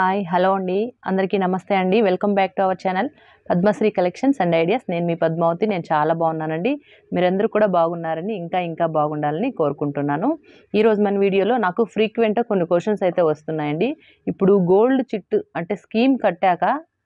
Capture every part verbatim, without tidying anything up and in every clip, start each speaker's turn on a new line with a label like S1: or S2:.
S1: Hi hello అండి అందరికీ నమస్తే అండి welcome back to our channel Padmashri collections and ideas నేను మీ పద్మావతి నేను చాలా బాగున్నానండి మీరందరూ కూడా బాగున్నారని ఇంకా ఇంకా బాగుండాలని కోరుకుంటున్నాను ఈ రోజు మన వీడియోలో నాకు ఫ్రీక్వెంట్ గా కొన్ని క్వశ్చన్స్ అయితే వస్తున్నాయండి ఇప్పుడు గోల్డ్ చిట్ అంటే స్కీమ్ కట్టాక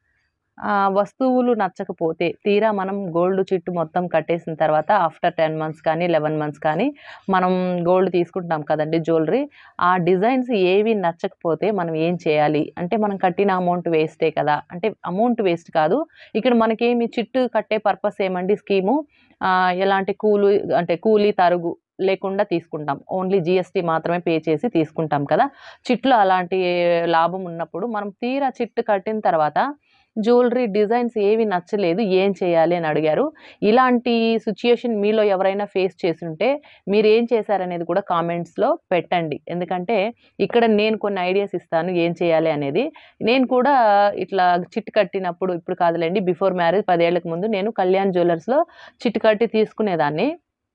S1: ఆ వస్తువులు నచ్చకపోతే తీరా మనం గోల్డ్ చిట్ మొత్తం కట్టేసిన తర్వాత ఆఫ్టర్ టెన్ మంత్స్ కానీ లెవెన్ మంత్స్ కానీ మనం గోల్డ్ తీసుకుంటాం కదండి జ్యువెలరీ ఆ డిజైన్స్ ఏవి నచ్చకపోతే మనం ఏం చేయాలి అంటే మనం కట్టిన అమౌంట్ వేస్టే కదా అంటే అమౌంట్ వేస్ట్ కాదు ఇక్కడ మనకేమి చిట్టు కట్టే పర్పస్ ఏమండి స్కీము ఎలాంటి కూలు అంటే కూలీ తరుగు లేకుండా తీసుకుంటాం ఓన్లీ జిఎస్టీ మాత్రమే పే చేసి తీసుకుంటాం కదా చిట్లో అలాంటి లాభం ఉన్నప్పుడు మనం తీరా చిట్టు కట్టిన తర్వాత జ్యువెలరీ డిజైన్స్ ఏవి నచ్చలేదు ఏం చేయాలి అని అడిగారు ఇలాంటి సిచ్యుయేషన్ మీలో ఎవరైనా ఫేస్ చేస్తుంటే మీరు ఏం చేశారనేది కూడా కామెంట్స్లో పెట్టండి ఎందుకంటే ఇక్కడ నేను కొన్ని ఐడియాస్ ఇస్తాను ఏం చేయాలి అనేది నేను కూడా ఇట్లా చిట్ కట్టినప్పుడు ఇప్పుడు కాదులేండి బిఫోర్ మ్యారేజ్ పదేళ్లకు ముందు నేను కళ్యాణ్ జ్యువెలర్స్లో చిట్ కట్టి తీసుకునేదాన్ని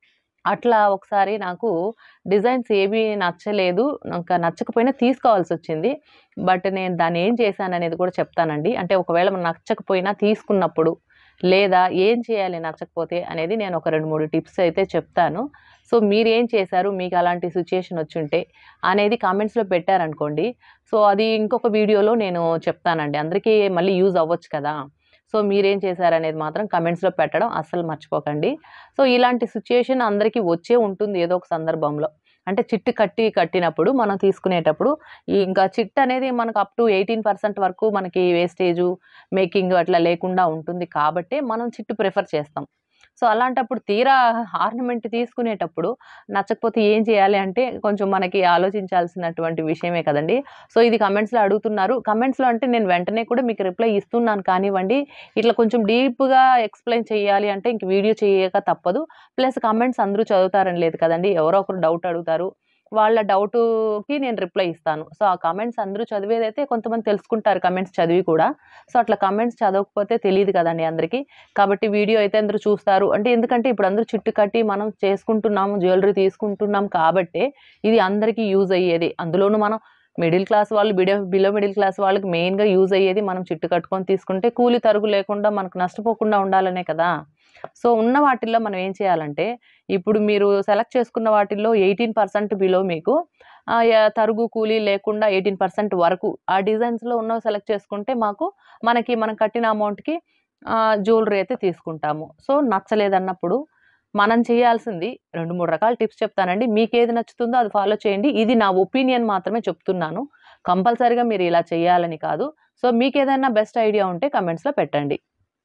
S1: అట్లా ఒకసారి నాకు డిజైన్స్ ఏవి నచ్చలేదు ఇంకా నచ్చకపోయినా తీసుకోవాల్సి వచ్చింది బట్ నేను దాన్ని ఏం చేశాను అనేది కూడా చెప్తానండి అంటే ఒకవేళ నచ్చకపోయినా తీసుకున్నప్పుడు లేదా ఏం చేయాలి నచ్చకపోతే అనేది నేను ఒక రెండు మూడు టిప్స్ అయితే చెప్తాను సో మీరు ఏం చేశారు మీకు అలాంటి సిచ్యుయేషన్ వచ్చుంటే అనేది కామెంట్స్లో పెట్టారనుకోండి సో అది ఇంకొక వీడియోలో నేను చెప్తానండి అందరికీ మళ్ళీ యూజ్ అవ్వచ్చు కదా సో మీరేం చేశారనేది మాత్రం కమెంట్స్లో పెట్టడం అస్సలు మర్చిపోకండి సో ఇలాంటి సిచ్యుయేషన్ అందరికీ వచ్చే ఉంటుంది ఏదో ఒక సందర్భంలో అంటే చిట్టు కట్టి కట్టినప్పుడు మనం తీసుకునేటప్పుడు ఇంకా చిట్ అనేది మనకు అప్ టు ఎయిటీన్ పర్సెంట్ వరకు మనకి వేస్టేజు మేకింగ్ అట్లా లేకుండా ఉంటుంది కాబట్టి మనం చిట్టు ప్రిఫర్ చేస్తాం సో అలాంటప్పుడు తీరా ఆర్నమెంట్ తీసుకునేటప్పుడు నచ్చకపోతే ఏం చేయాలి అంటే కొంచెం మనకి ఆలోచించాల్సినటువంటి విషయమే కదండి సో ఇది కమెంట్స్లో అడుగుతున్నారు కమెంట్స్లో అంటే నేను వెంటనే కూడా మీకు రిప్లై ఇస్తున్నాను కానివ్వండి ఇట్లా కొంచెం డీప్గా ఎక్స్ప్లెయిన్ చేయాలి అంటే ఇంక వీడియో చేయక తప్పదు ప్లస్ కమెంట్స్ అందరూ చదువుతారని లేదు కదండి ఎవరో ఒకరు డౌట్ అడుగుతారు వాళ్ళ డౌట్కి నేను రిప్లై ఇస్తాను సో ఆ కమెంట్స్ అందరూ చదివేదైతే కొంతమంది తెలుసుకుంటారు కమెంట్స్ చదివి కూడా సో అట్లా కమెంట్స్ చదవకపోతే తెలియదు కదండి అందరికీ కాబట్టి వీడియో అయితే అందరూ చూస్తారు అంటే ఎందుకంటే ఇప్పుడు అందరూ చిట్టు కట్టి మనం చేసుకుంటున్నాము జ్యువెలరీ తీసుకుంటున్నాం కాబట్టి ఇది అందరికీ యూజ్ అయ్యేది అందులోనూ మనం మిడిల్ క్లాస్ వాళ్ళు బిడో బిలో మిడిల్ క్లాస్ వాళ్ళకి మెయిన్గా యూజ్ అయ్యేది మనం చిట్టు కట్టుకొని తీసుకుంటే కూలి తరుగు లేకుండా మనకు నష్టపోకుండా ఉండాలనే కదా సో ఉన్న వాటిల్లో మనం ఏం చేయాలంటే ఇప్పుడు మీరు సెలెక్ట్ చేసుకున్న వాటిల్లో ఎయిటీన్ పర్సెంట్ బిలో మీకు తరుగు కూలీ లేకుండా ఎయిటీన్ పర్సెంట్ వరకు ఆ డిజైన్స్లో ఉన్నవి సెలెక్ట్ చేసుకుంటే మాకు మనకి మనం కట్టిన అమౌంట్కి జ్యువెలరీ అయితే తీసుకుంటాము సో నచ్చలేదన్నప్పుడు మనం చేయాల్సింది రెండు మూడు రకాల టిప్స్ చెప్తానండి మీకు ఏది నచ్చుతుందో అది ఫాలో చేయండి ఇది నా ఒపీనియన్ మాత్రమే చెప్తున్నాను కంపల్సరీగా మీరు ఇలా చేయాలని కాదు సో మీకు ఏదైనా బెస్ట్ ఐడియా ఉంటే కమెంట్స్లో పెట్టండి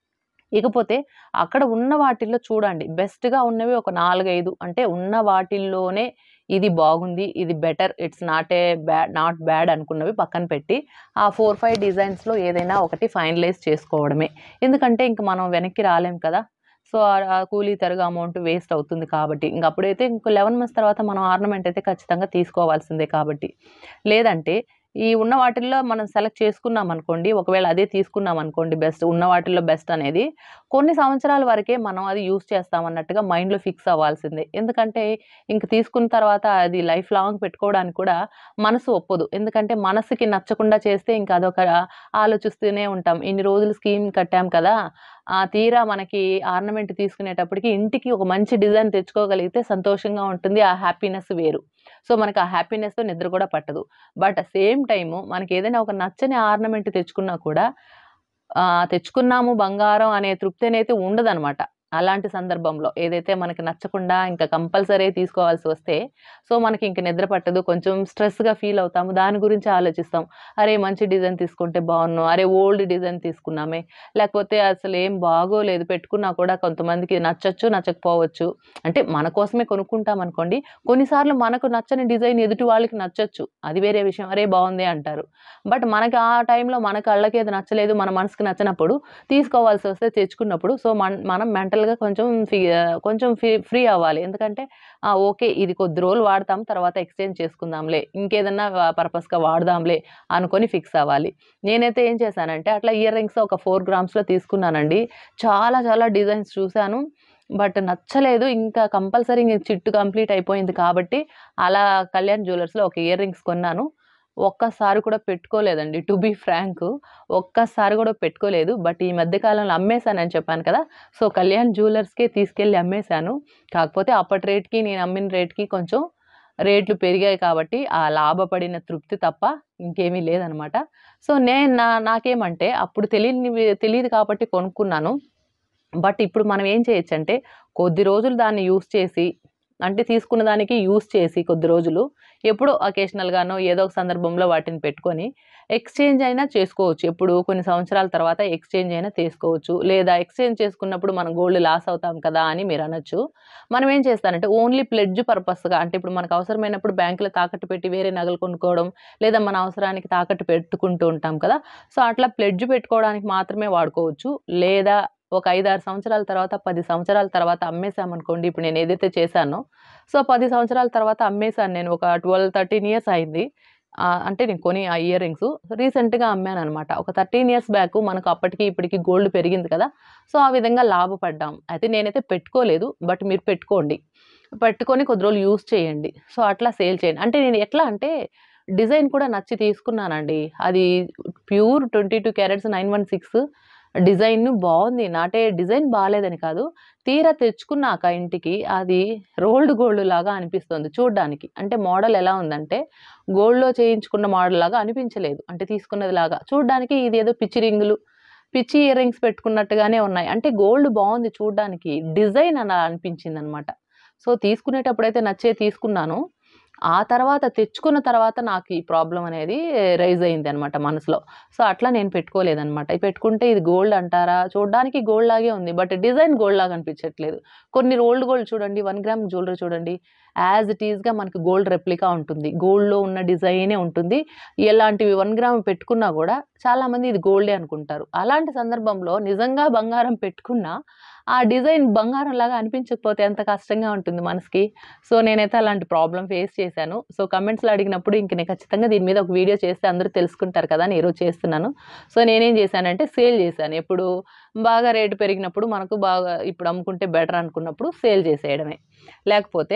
S1: ఇకపోతే అక్కడ ఉన్న వాటిల్లో చూడండి బెస్ట్గా ఉన్నవి ఒక నాలుగైదు అంటే ఉన్న వాటిల్లోనే ఇది బాగుంది ఇది better it's not a bad not bad అనుకున్నవి పక్కన పెట్టి ఆ ఫోర్ ఫైవ్ డిజైన్స్లో ఏదైనా ఒకటి ఫైనలైజ్ చేసుకోవడమే ఎందుకంటే ఇంక మనం వెనక్కి రాలేం కదా సో ఆ కూలీ తరుగు అమౌంట్ వేస్ట్ అవుతుంది కాబట్టి ఇంక అప్పుడైతే ఇంకో లెవెన్ మంత్స్ తర్వాత మనం ఆర్నమెంట్ అయితే ఖచ్చితంగా తీసుకోవాల్సిందే కాబట్టి లేదంటే ఈ ఉన్న వాటిల్లో మనం సెలెక్ట్ చేసుకున్నాం అనుకోండి ఒకవేళ అదే తీసుకున్నాం అనుకోండి బెస్ట్ ఉన్న వాటిల్లో బెస్ట్ అనేది కొన్ని సంవత్సరాల వరకే మనం అది యూస్ చేస్తామన్నట్టుగా మైండ్లో ఫిక్స్ అవ్వాల్సిందే ఎందుకంటే ఇంక తీసుకున్న తర్వాత అది లైఫ్ లాంగ్ పెట్టుకోవడానికి కూడా మనసు ఒప్పదు ఎందుకంటే మనసుకి నచ్చకుండా చేస్తే ఇంకా అదొక ఆలోచిస్తూనే ఉంటాం ఇన్ని రోజులు స్కీమ్ కట్టాం కదా ఆ తీరా మనకి ఆర్నమెంట్ తీసుకునేటప్పటికి ఇంటికి ఒక మంచి డిజైన్ తెచ్చుకోగలిగితే సంతోషంగా ఉంటుంది ఆ హ్యాపీనెస్ వేరు సో మనకి ఆ హ్యాపీనెస్తో నిద్ర కూడా పట్టదు బట్ సేమ్ టైము మనకి ఏదైనా ఒక నచ్చని ఆర్నమెంట్ తెచ్చుకున్నా కూడా తెచ్చుకున్నాము బంగారం అనే తృప్తి అనేది ఉండదన్నమాట అలాంటి సందర్భంలో ఏదైతే మనకి నచ్చకుండా ఇంకా కంపల్సరీ తీసుకోవాల్సి వస్తే సో మనకి ఇంక నిద్ర పట్టదు కొంచెం స్ట్రెస్గా ఫీల్ అవుతాము దాని గురించి ఆలోచిస్తాం అరే మంచి డిజైన్ తీసుకుంటే బాగున్నాం అరే ఓల్డ్ డిజైన్ తీసుకున్నామే లేకపోతే అసలు ఏం బాగోలేదు పెట్టుకున్నా కూడా కొంతమందికి నచ్చచ్చు నచ్చకపోవచ్చు అంటే మన కోసమే కొనుక్కుంటాం అనుకోండి కొన్నిసార్లు మనకు నచ్చని డిజైన్ ఎదుటి వాళ్ళకి నచ్చచ్చు అది వేరే విషయం అరే బాగుంది అంటారు బట్ మనకి ఆ టైంలో మన కళ్ళకి ఏది నచ్చలేదు మన మనసుకి నచ్చినప్పుడు తీసుకోవాల్సి వస్తే తెచ్చుకున్నప్పుడు సో మన మనం మెంటల్ కొంచెం కొంచెం ఫ్రీ అవ్వాలి ఎందుకంటే ఓకే ఇది కొద్ది రోజులు వాడతాం తర్వాత ఎక్స్చేంజ్ చేసుకుందాంలే ఇంకేదన్నా పర్పస్గా వాడదాంలే అనుకొని ఫిక్స్ అవ్వాలి నేనైతే ఏం చేశానంటే అట్లా ఇయర్ రింగ్స్ ఒక ఫోర్ గ్రామ్స్లో తీసుకున్నానండి చాలా చాలా డిజైన్స్ చూశాను బట్ నచ్చలేదు ఇంకా కంపల్సరీ చిట్టు కంప్లీట్ అయిపోయింది కాబట్టి అలా కళ్యాణ్ జ్యువెలర్స్లో ఒక ఇయర్ రింగ్స్ కొన్నాను ఒక్కసారి కూడా పెట్టుకోలేదండి. టు బీ ఫ్రాంక్ ఒక్కసారి కూడా పెట్టుకోలేదు. బట్ ఈ మధ్య కాలంలో అమ్మేసానని చెప్పాను కదా! సో, కళ్యాణ్ జ్యువెలర్స్‌కే తీసుకెళ్ళి అమ్మేసాను. కాకపోతే అప్పటి రేట్‌కి నేను అమ్మిన రేట్‌కి కొంచెం రేట్లు పెరిగాయి కాబట్టి ఆ లాభపడిన తృప్తి తప్ప ఇంకేమీ లేదనమాట. సో, నేను నా నాకేమంటే అప్పుడు తెలియనివి తెలీదు కాబట్టి కొనుక్కున్నాను. బట్ ఇప్పుడు మనం ఏం చేయొచ్చంటే కొద్ది రోజులు దాన్ని యూజ్ చేసి అంటే తీసుకున్న దానికి యూజ్ చేసి కొద్ది రోజులు ఎప్పుడో అకేషనల్‌గానో ఏదో ఒక సందర్భంలో వాటిని పెట్టుకొని ఎక్స్‌చేంజ్ అయినా చేసుకోవచ్చు. ఎప్పుడు కొన్ని సంవత్సరాల తర్వాత ఎక్స్‌చేంజ్ అయినా చేసుకోవచ్చు. లేదా ఎక్స్‌చేంజ్ చేసుకున్నప్పుడు మనం గోల్డ్ లాస్ అవుతాం కదా! అని మీరనొచ్చు. మనం ఏం చేస్తానంటే ఓన్లీ ప్లెడ్జ్ పర్పస్‌గా అంటే ఇప్పుడు మనకు అవసరమైనప్పుడు బ్యాంక్‌లో తాకట్టు పెట్టి వేరే నగలు కొనుక్కోవడం, లేదా మన అవసరానికి తాకట్టు పెట్టుకుంటూ ఉంటాం కదా! సో, అట్లా ప్లెడ్జ్ పెట్టుకోవడానికి మాత్రమే వాడుకోవచ్చు. లేదా ఒక ఐదు, ఆరు సంవత్సరాల తర్వాత, పది సంవత్సరాల తర్వాత అమ్మేసామనుకోండి. ఇప్పుడు నేను ఏదైతే చేశానో, సో, పది సంవత్సరాల తర్వాత అమ్మేసాను నేను. ఒక పన్నెండు, పదమూడు ఇయర్స్ అయింది. ఆహ్, అంటే నేను కొని ఆ ఇయర్ రింగ్స్ రీసెంట్‌గా అమ్మాననమాట. ఒక పదమూడు ఇయర్స్ బ్యాక్ మనకు అప్పటికి, ఇప్పటికి గోల్డ్ పెరిగింది కదా! సో, ఆ విధంగా లాభపడ్డాం. అయితే నేనైతే పెట్టుకోలేదు. బట్ మీరు పెట్టుకోండి. పెట్టుకొని కొద్ది రోజులు యూజ్ చేయండి. సో, అట్లా సేల్ చేయండి. అంటే నేను ఎట్లా అంటే డిజైన్ కూడా నచ్చి తీసుకున్నానండి. అది ప్యూర్ ఇరవై రెండు క్యారెట్స్ తొమ్మిది పదహారు డిజైన్ బావుంది. నాటే డిజైన్ బాలేదని కాదు. తీరా తెచ్చుకున్నాక ఇంటికి అది రోల్డ్ గోల్డ్ లాగా అనిపిస్తుంది చూడ్డానికి. అంటే మోడల్ ఎలా ఉందంటే గోల్డ్‌లో చేయించుకున్న మోడల్ లాగా అనిపించలేదు. అంటే తీసుకున్నది లాగా. చూడ్డానికి ఇదేదో పిచ్చి రింగులు, పిచ్చి ఇయర్ రింగ్స్ పెట్టుకున్నట్టుగానే ఉన్నాయి. అంటే గోల్డ్ బావుంది చూడ్డానికి. డిజైన్ అలా అనిపించిందనమాట. సో, తీసుకునేటప్పుడైతే నచ్చే తీసుకున్నాను. ఆ తర్వాత తెచ్చుకున్న తర్వాత నాకు ఈ ప్రాబ్లమ్ అనేది రైజ్ అయిందనమాట మనసులో. సో, అట్లా నేను పెట్టుకోలేదనమాట. ఇది పెట్టుకుంటే ఇది గోల్డ్ అంటారా? చూడ్డానికి గోల్డ్ లాగే ఉంది. బట్ డిజైన్ గోల్డ్ లాగా అనిపించట్లేదు. కొన్ని రోల్డ్ గోల్డ్ చూడండి, ఒక గ్రామ్ జ్యువెలరీ చూడండి. యాజ్ ఇట్ ఈస్‌గా మనకి గోల్డ్ రెప్లికా ఉంటుంది. గోల్డ్‌లో ఉన్న డిజైనే ఉంటుంది. ఎలాంటివి ఒక గ్రామ్ పెట్టుకున్నా గూడా చాలామంది ఇది గోల్డే అనుకుంటారు. అలాంటి సందర్భంలో నిజంగా బంగారం పెట్టుకున్నా ఆ డిజైన్ బంగారంలాగా అనిపించకపోతే ఎంత కష్టంగా ఉంటుంది మనసుకి. సో, నేనైతే అలాంటి ప్రాబ్లమ్ ఫేస్ చేశాను. సో, కామెంట్స్‌లో అడిగినప్పుడు ఇంక నేను ఖచ్చితంగా దీని మీద ఒక వీడియో చేస్తే అందరూ తెలుసుకుంటారు కదా! అని ఈరోజు చేస్తున్నాను. సో, నేనేం చేశానంటే సేల్ చేశాను. ఎప్పుడు బాగా రేటు పెరిగినప్పుడు మనకు బాగా ఇప్పుడు అమ్ముకుంటే బెటర్ అనుకున్నప్పుడు సేల్ చేసేయడమే. లేకపోతే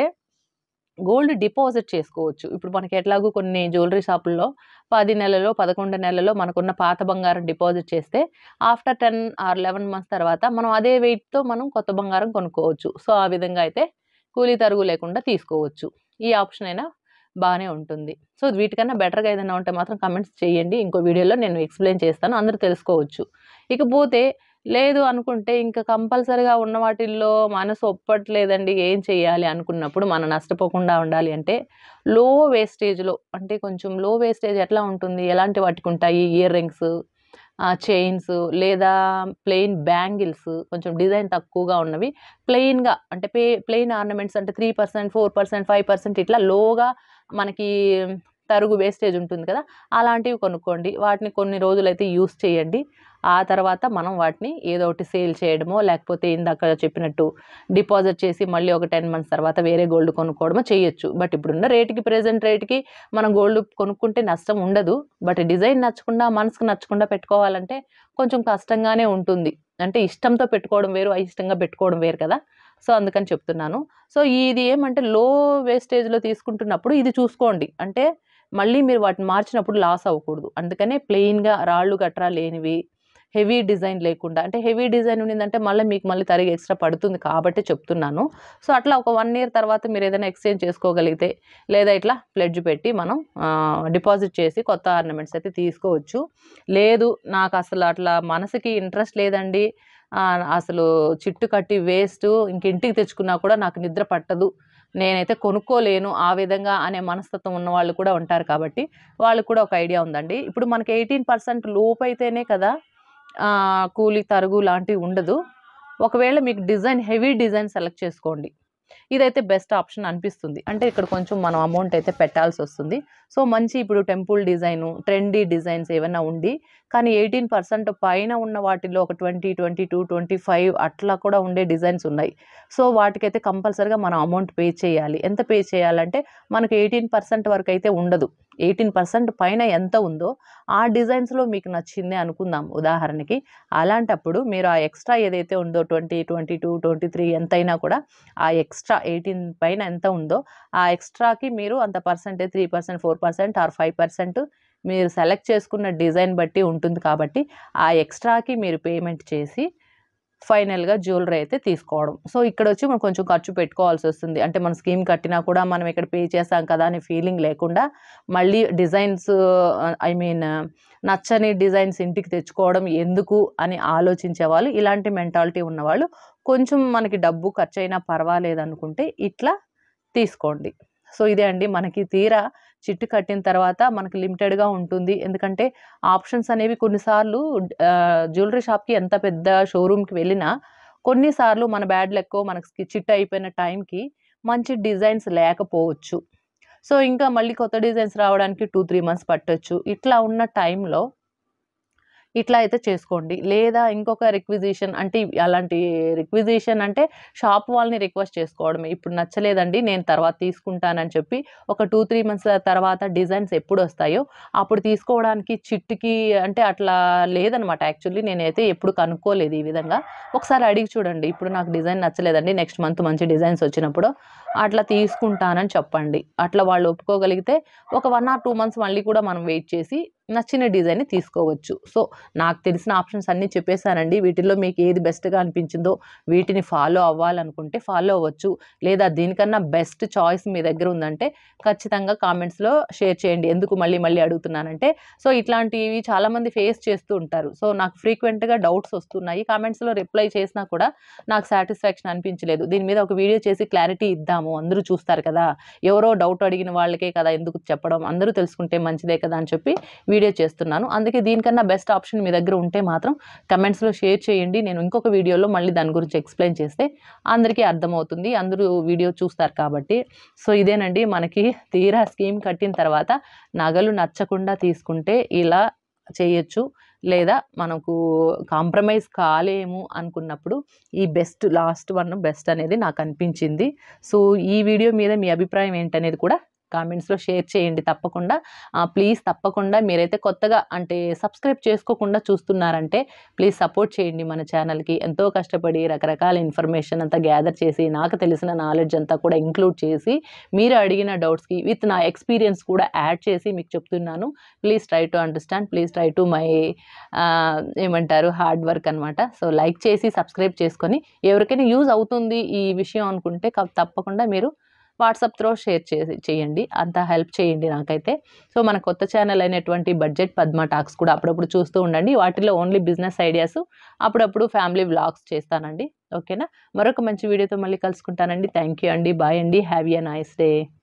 S1: గోల్డ్ డిపాజిట్ చేసుకోవచ్చు. ఇప్పుడు మనకి ఎట్లాగో కొన్ని జ్యువెలరీ షాపుల్లో పది నెలలో, పదకొండు నెలలో మనకున్న పాత బంగారం డిపాజిట్ చేస్తే ఆఫ్టర్ పది ఆర్ పదకొండు మంత్స్ తర్వాత మనం అదే వెయిట్‌తో మనం కొత్త బంగారం కొనుక్కోవచ్చు. సో, ఆ విధంగా అయితే కూలీ తరుగు లేకుండా తీసుకోవచ్చు. ఈ ఆప్షన్ అయినా బానే ఉంటుంది. సో, వీటికన్నా బెటర్‌గా ఏదైనా ఉంటే మాత్రం కామెంట్స్ చేయండి. ఇంకో వీడియోలో నేను ఎక్స్‌ప్లెయిన్ చేస్తాను. అందరూ తెలుసుకోవచ్చు. ఇకపోతే లేదు అనుకుంటే ఇంక కంపల్సరీగా ఉన్న వాటిల్లో మనసు ఒప్పట్లేదండి. ఏం చేయాలి అనుకున్నప్పుడు మనం నష్టపోకుండా ఉండాలి అంటే లో వేస్టేజ్‌లో అంటే కొంచెం లో వేస్టేజ్ ఎట్లా ఉంటుంది? ఎలాంటి వాటికుంటాయి? ఇయర్ రింగ్స్, ఆహ్, చైన్స్ లేదా ప్లెయిన్ బ్యాంగిల్స్ కొంచెం డిజైన్ తక్కువగా ఉన్నవి. ప్లెయిన్‌గా అంటే పే ప్లెయిన్ ఆర్నమెంట్స్ అంటే మూడు శాతం, నాలుగు శాతం, ఐదు శాతం ఇట్లా లోగా మనకి తరుగు వేస్టేజ్ ఉంటుంది కదా! అలాంటివి కొనుక్కోండి. వాటిని కొన్ని రోజులైతే యూజ్ చేయండి. ఆ తర్వాత మనం వాటిని ఏదో ఒకటి సేల్ చేయడమో, లేకపోతే ఇందాక చెప్పినట్టు డిపాజిట్ చేసి మళ్ళీ ఒక పది మంత్స్ తర్వాత వేరే గోల్డ్ కొనుక్కోవడమో చేయొచ్చు. బట్ ఇప్పుడున్న రేట్‌కి ప్రెజెంట్ రేట్‌కి మనం గోల్డ్ కొనుక్కుంటే నష్టం ఉండదు. బట్ డిజైన్ నచ్చకుండా, మనసుకు నచ్చకుండా పెట్టుకోవాలంటే కొంచెం కష్టంగానే ఉంటుంది. అంటే ఇష్టంతో పెట్టుకోవడం వేరు, అయిష్టంగా పెట్టుకోవడం వేరు కదా! సో, అందుకని చెప్తున్నాను. సో, ఇది ఏమంటే లో వేస్టేజ్‌లో తీసుకుంటున్నప్పుడు ఇది చూసుకోండి. అంటే మళ్ళీ మీరు వాటిని మార్చినప్పుడు లాస్ అవ్వకూడదు. అందుకనే ప్లెయిన్‌గా రాళ్ళు గట్రా లేనివి, హెవీ డిజైన్ లేకుండా అంటే హెవీ డిజైన్ ఉన్నిందంటే మళ్ళీ మీకు మళ్ళీ తరిగి ఎక్స్‌ట్రా పడుతుంది కాబట్టే చెప్తున్నాను. సో, అట్లా ఒక 1 ఇయర్ తర్వాత మీరేదైనా ఎక్స్‌చేంజ్ చేసుకోగలిగితే లేదా ఇట్లా ప్లెడ్జ్ పెట్టి మనం ఆహ్, డిపాజిట్ చేసి కొత్త ఆర్నమెంట్స్ అయితే తీసుకోవచ్చు. లేదు నాకసలు అట్లా మనసుకి ఇంట్రెస్ట్ లేదండి. ఆహ్, అసలు చిట్టు కట్టి వేస్టు ఇంక ఇంటికి తెచ్చుకున్నా కూడా నాకు నిద్ర పట్టదు. నేనైతే కొనుక్కోలేను ఆ విధంగా అనే మనస్తత్వం ఉన్నవాళ్ళు కూడా ఉంటారు కాబట్టి వాళ్ళకి కూడా ఒక ఐడియా ఉందండి. ఇప్పుడు మనకి పద్దెనిమిది శాతం లోపైతేనే కదా! ఆహ్, కూలి, తరుగు లాంటివి ఉండదు. ఒకవేళ మీకు డిజైన్ హెవీ డిజైన్ సెలెక్ట్ చేసుకోండి. ఇదైతే బెస్ట్ ఆప్షన్ అనిపిస్తుంది. అంటే ఇక్కడ కొంచెం మనం అమౌంట్ అయితే పెట్టాల్సొస్తుంది. సో, మంచి ఇప్పుడు టెంపుల్ డిజైను, ట్రెండీ డిజైన్స్ ఏవన్నా ఉండి కానీ పద్దెనిమిది శాతం పైన ఉన్న వాటిల్లో ఒక ఇరవై, ఇరవై రెండు, ఇరవై ఐదు అట్లా కూడా ఉండే డిజైన్స్ ఉన్నాయి. సో, వాటికైతే కంపల్సరీగా మనం అమౌంట్ పే చేయాలి. ఎంత పే చేయాలంటే మనకు పద్దెనిమిది శాతం వరకైతే ఉండదు. ఎయిటీన్ పర్సెంట్ పైన ఎంత ఉందో ఆ డిజైన్స్లో మీకు నచ్చింది అనుకుందాం ఉదాహరణకి. అలాంటప్పుడు మీరు ఆ ఎక్స్ట్రా ఏదైతే ఉందో twenty twenty two twenty three ఎంతైనా కూడా ఆ ఎక్స్ట్రా ఎయిటీన్ పైన ఎంత ఉందో ఆ ఎక్స్ట్రాకి మీరు అంత percentage three percent four percent or five percent మీరు సెలెక్ట్ చేసుకున్న డిజైన్ బట్టి ఉంటుంది కాబట్టి ఆ ఎక్స్ట్రాకి మీరు పేమెంట్ చేసి ఫైనల్గా జ్యువెలరీ అయితే తీసుకోవడం. సో ఇక్కడ వచ్చి మనం కొంచెం ఖర్చు పెట్టుకోవాల్సి వస్తుంది. అంటే మన స్కీమ్ కట్టినా కూడా మనం ఇక్కడ పే చేసాం కదా అనే ఫీలింగ్ లేకుండా మళ్ళీ డిజైన్స్ ఐ మీన్ నచ్చని డిజైన్స్ ఇంటికి తెచ్చుకోవడం ఎందుకు అని ఆలోచించే వాళ్ళు, ఇలాంటి మెంటాలిటీ ఉన్నవాళ్ళు కొంచెం మనకి డబ్బు ఖర్చు అయినా పర్వాలేదు అనుకుంటే ఇట్లా తీసుకోండి. సో ఇదే అండి, మనకి తీరా చిట్టు కట్టిన తర్వాత మనకి లిమిటెడ్గా ఉంటుంది. ఎందుకంటే ఆప్షన్స్ అనేవి కొన్నిసార్లు జ్యువెలరీ షాప్కి ఎంత పెద్ద షోరూమ్కి వెళ్ళినా కొన్నిసార్లు మన బ్యాడ్ లెక్కో మనకి చిట్టు అయిపోయిన టైంకి మంచి డిజైన్స్ లేకపోవచ్చు. సో ఇంకా మళ్ళీ కొత్త డిజైన్స్ రావడానికి టూ త్రీ మంత్స్ పట్టొచ్చు. ఇట్లా ఉన్న టైంలో ఇట్లా అయితే చేసుకోండి. లేదా ఇంకొక రిక్విజిషన్ అంటే అలాంటి రిక్విజిషన్ అంటే షాప్ వాళ్ళని రిక్వెస్ట్ చేసుకోవడమే. ఇప్పుడు నచ్చలేదండి నేను తర్వాత తీసుకుంటానని చెప్పి ఒక టూ త్రీ మంత్స్ తర్వాత డిజైన్స్ ఎప్పుడు వస్తాయో అప్పుడు తీసుకోవడానికి చిట్టుకి అంటే అట్లా లేదనమాట. యాక్చువల్లీ నేనైతే ఎప్పుడు కనుక్కోలేదు ఈ విధంగా. ఒకసారి అడిగి చూడండి, ఇప్పుడు నాకు డిజైన్ నచ్చలేదండి నెక్స్ట్ మంత్ మంచి డిజైన్స్ వచ్చినప్పుడు అట్లా తీసుకుంటానని చెప్పండి. అట్లా వాళ్ళు ఒప్పుకోగలిగితే ఒక వన్ ఆర్ టూ మంత్స్ మళ్ళీ కూడా మనం వెయిట్ చేసి నచ్చిన డిజైన్ని తీసుకోవచ్చు. సో నాకు తెలిసిన ఆప్షన్స్ అన్నీ చెప్పేశానండి. వీటిల్లో మీకు ఏది బెస్ట్గా అనిపించిందో వీటిని ఫాలో అవ్వాలనుకుంటే ఫాలో అవ్వచ్చు. లేదా దీనికన్నా బెస్ట్ చాయిస్ మీ దగ్గర ఉందంటే ఖచ్చితంగా కామెంట్స్లో షేర్ చేయండి. ఎందుకు మళ్ళీ మళ్ళీ అడుగుతున్నానంటే సో ఇట్లాంటివి చాలామంది ఫేస్ చేస్తూ ఉంటారు. సో నాకు ఫ్రీక్వెంట్గా డౌట్స్ వస్తున్నాయి. కామెంట్స్లో రిప్లై చేసినా కూడా నాకు సాటిస్ఫాక్షన్ అనిపించలేదు. దీని మీద ఒక వీడియో చేసి క్లారిటీ ఇద్దాము, అందరూ చూస్తారు కదా, ఎవరో డౌట్ అడిగిన వాళ్ళకే కదా ఎందుకు చెప్పడం, అందరూ తెలుసుకుంటే మంచిదే కదా అని చెప్పి వీడియో చేస్తున్నాను. అందుకే దీనికన్నా బెస్ట్ ఆప్షన్ మీ దగ్గర ఉంటే మాత్రం కమెంట్స్లో షేర్ చేయండి. నేను ఇంకొక వీడియోలో మళ్ళీ దాని గురించి ఎక్స్ప్లెయిన్ చేస్తే అందరికీ అర్థమవుతుంది, అందరూ వీడియో చూస్తారు కాబట్టి. సో ఇదేనండి, మనకి తీరా స్కీమ్ కట్టిన తర్వాత నగలు నచ్చకుండా తీసుకుంటే ఇలా చేయొచ్చు. లేదా మనకు కాంప్రమైజ్ కాలేము అనుకున్నప్పుడు ఈ బెస్ట్ లాస్ట్ వన్ బెస్ట్ అనేది నాకు అనిపించింది. సో ఈ వీడియో మీద మీ అభిప్రాయం ఏంటనేది కూడా కామెంట్స్లో షేర్ చేయండి తప్పకుండా. ప్లీజ్ తప్పకుండా మీరైతే కొత్తగా అంటే సబ్స్క్రైబ్ చేసుకోకుండా చూస్తున్నారంటే ప్లీజ్ సపోర్ట్ చేయండి మన ఛానల్కి. ఎంతో కష్టపడి రకరకాల ఇన్ఫర్మేషన్ అంతా గ్యాదర్ చేసి నాకు తెలిసిన నాలెడ్జ్ అంతా కూడా ఇంక్లూడ్ చేసి మీరు అడిగిన డౌట్స్కి విత్ నా ఎక్స్పీరియన్స్ కూడా యాడ్ చేసి మీకు చెప్తున్నాను. Please try to understand, please try to my ఏమంటారు హార్డ్ వర్క్ అనమాట. సో లైక్ చేసి సబ్స్క్రైబ్ చేసుకొని ఎవరికైనా యూజ్ అవుతుంది ఈ విషయం అనుకుంటే తప్పకుండా మీరు వాట్సాప్ త్రో షేర్ చేసి చేయండి, అంత హెల్ప్ చేయండి నాకైతే. సో మన కొత్త ఛానల్ అయినటువంటి బడ్జెట్ పద్మ టాక్స్ కూడా అప్పుడప్పుడు చూస్తూ ఉండండి. వాటిలో ఓన్లీ బిజినెస్ ఐడియాస్, అప్పుడప్పుడు ఫ్యామిలీ వ్లాగ్స్ చేస్తానండి. ఓకేనా, మరొక మంచి వీడియోతో మళ్ళీ కలుసుకుంటానండి. థ్యాంక్ యూ అండి, బాయ్ అండి, హ్యావ్ ఎ నైస్ డే.